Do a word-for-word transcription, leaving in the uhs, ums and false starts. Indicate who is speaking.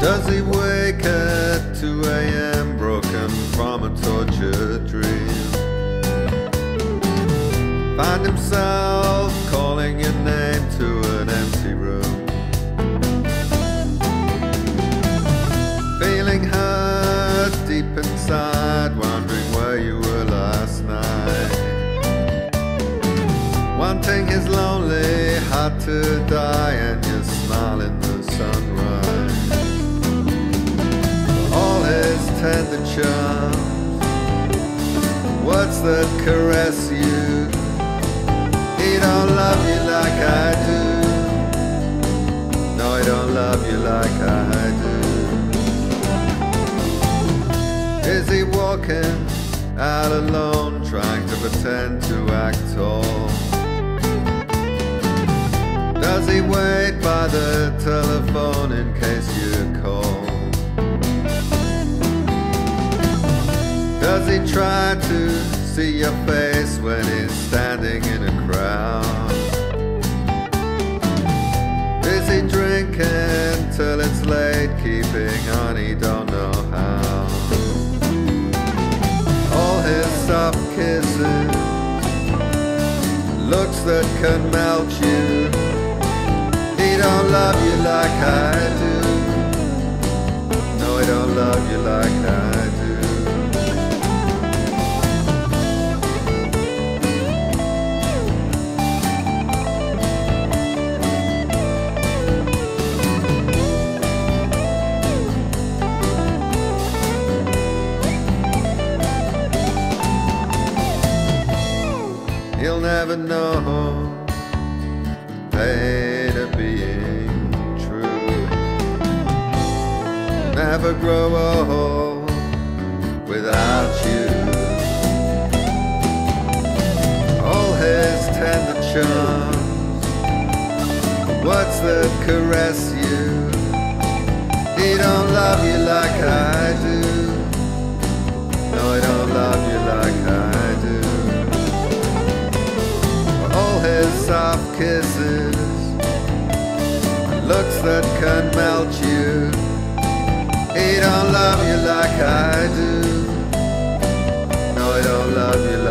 Speaker 1: Does he wake at two A M broken from a tortured dream? Find himself calling your name to an empty room, feeling hurt deep inside, wondering where you were last night, wanting his lonely heart to die and your smile in the sunrise. All his tender charms, words that caress you, he don't love you like I do. No, he don't love you like I do. Is he walking out alone, trying to pretend to act tall? Does he wait by the telephone in case you call? Does he try to see your face when he's standing in a crowd? Is he drinking till it's late, keeping on he don't know how? All his soft kisses, looks that can melt you, he don't love you like I do. No, he don't love you like I do. You'll never know pain of being true. Never grow old without you. All his tender charms, words that caress you, he don't love you like I do. No, he don't love you like I do. All his soft kisses, looks that can melt you, he don't love you like I do. No, he don't love you